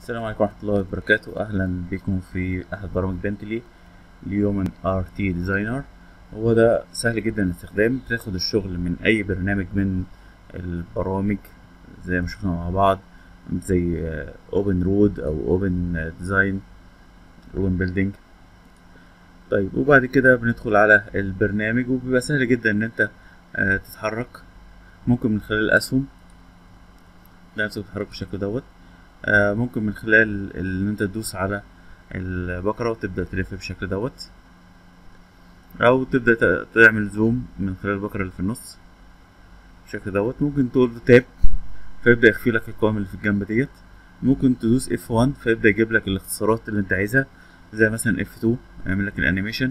السلام عليكم ورحمة الله وبركاته. أهلا بكم في أحد برامج بنتلي اليومن ار تي ديزاينر. هو ده سهل جدا الاستخدام، بتاخد الشغل من أي برنامج من البرامج زي ما شفنا مع بعض، زي اوبن رود أو اوبن ديزاين، اوبن بيلدينج. طيب وبعد كده بندخل على البرنامج وبيبقى سهل جدا إن أنت تتحرك، ممكن من خلال الأسهم ده نفسه بتتحرك بالشكل دوت. ممكن من خلال ان انت تدوس على البقرة وتبدأ تلف بالشكل دوت، او تبدأ تعمل زوم من خلال البقرة اللي في النص بالشكل دوت. ممكن تقول له تاب فيبدأ يخفي لك القوائم اللي في الجنب ديت. ممكن تدوس F1 فيبدأ يجيب لك الاختصارات اللي انت عايزها، زي مثلا F2 يعمل لك الانيميشن.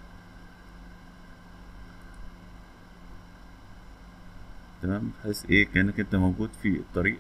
تمام، بحيث ايه كأنك انت موجود في الطريق.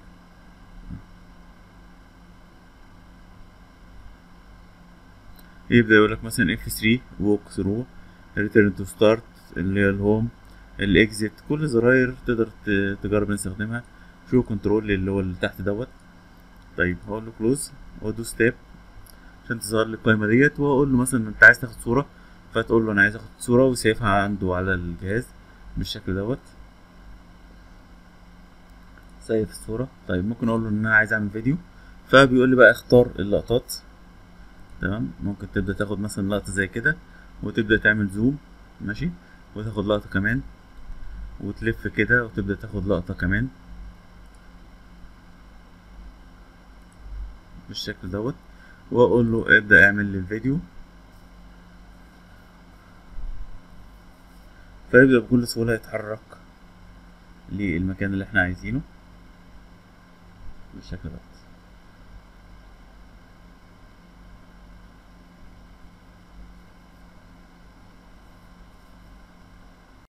يبدأ يقول لك مثلا F3 walk through، return to start اللي هي الهوم، الاكزيت، كل زراير تقدر تجرب نستخدمها. شو كنترول اللي هو اللي تحت دوت. طيب هقول له كلوز وادوس تاب عشان تظهر لي القائمة ديت، واقول له مثلا انت عايز تاخد صورة، فتقول له انا عايز اخد صورة وسيفها عنده على الجهاز بالشكل دوت. سيف الصورة. طيب ممكن اقول له ان انا عايز اعمل فيديو، فبيقول لي بقى اختار اللقطات. تمام، ممكن تبدأ تاخد مثلا لقطة زي كده وتبدأ تعمل زوم، ماشي، وتاخد لقطة كمان وتلف كده وتبدأ تاخد لقطة كمان بالشكل دوت، واقول له ابدأ اعمل لي الفيديو، فيبدأ بكل سهولة يتحرك للمكان اللي احنا عايزينه بالشكل دوت.